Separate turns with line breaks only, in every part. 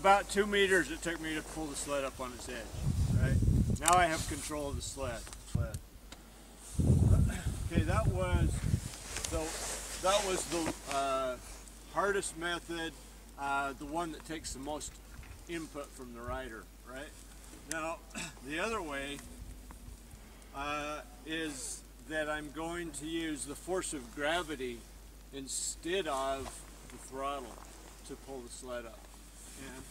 about 2 meters it took me to pull the sled up on its edge. Right? Now I have control of the sled. Okay, that was the hardest method, the one that takes the most input from the rider, right? Now, the other way is that I'm going to use the force of gravity instead of the throttle to pull the sled up. And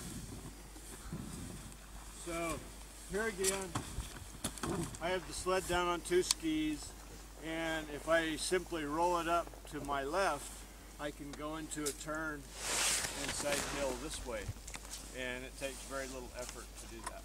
so here again, I have the sled down on 2 skis, and if I simply roll it up to my left, I can go into a turn and side hill this way, and it takes very little effort to do that.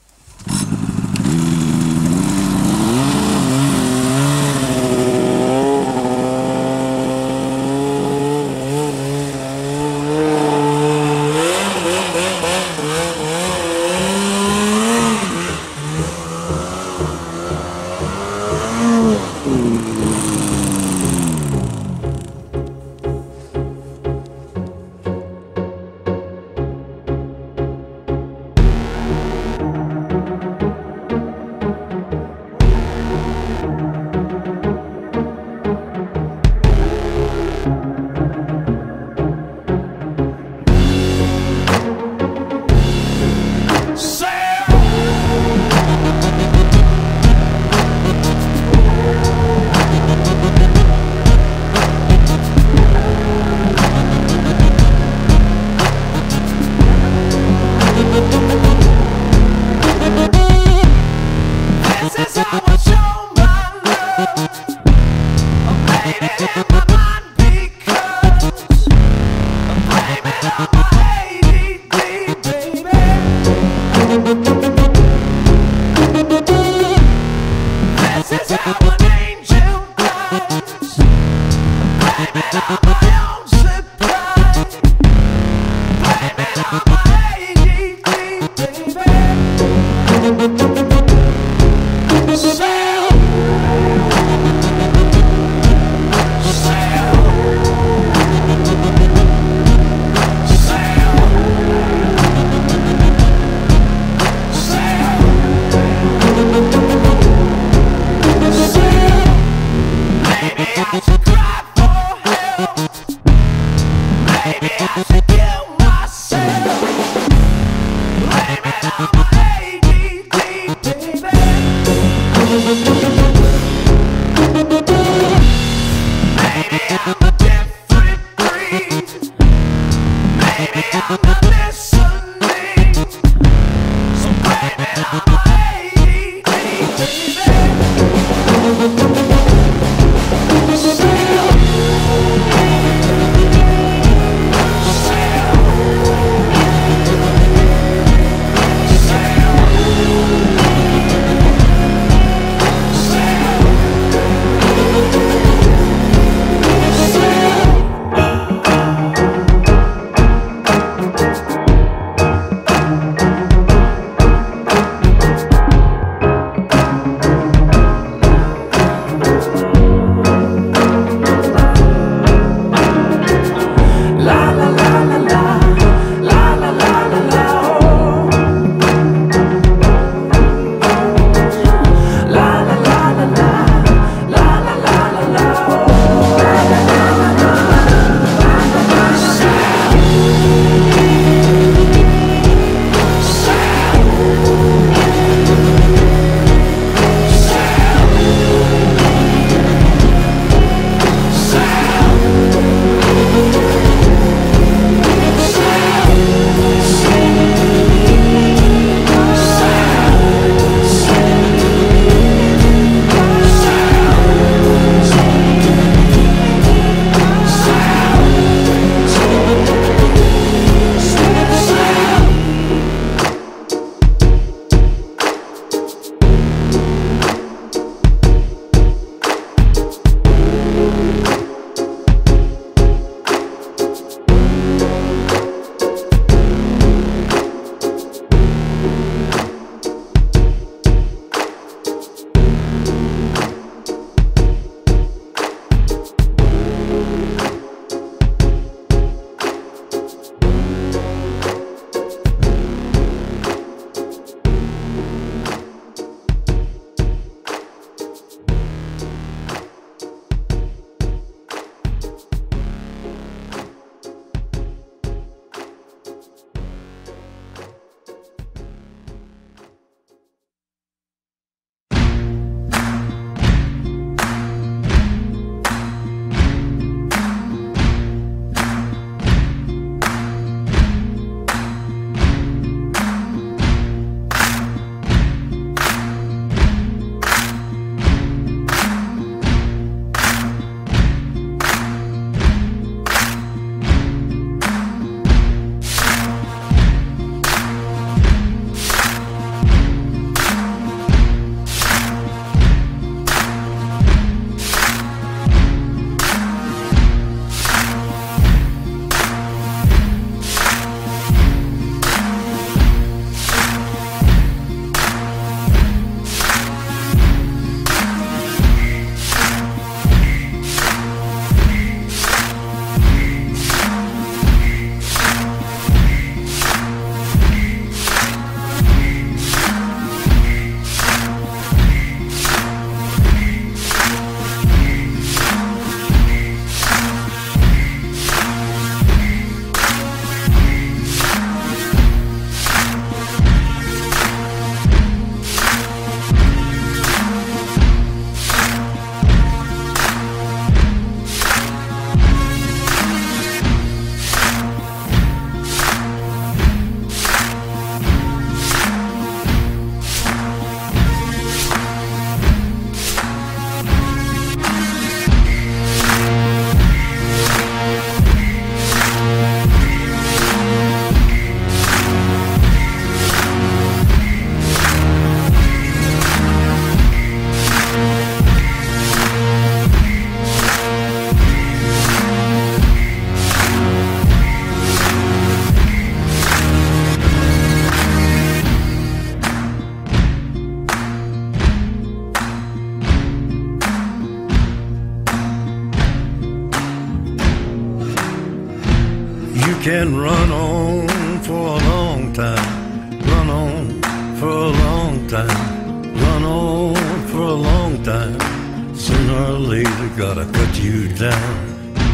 can run on for a long time, run on for a long time, run on for a long time. Sooner or later, gotta cut you down.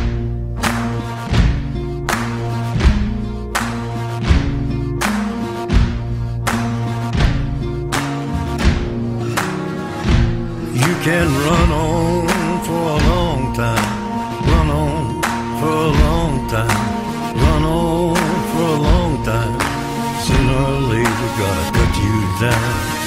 You can run on for a long time, run on for a long time, run on for a long time. Sooner or later, gotta cut you down.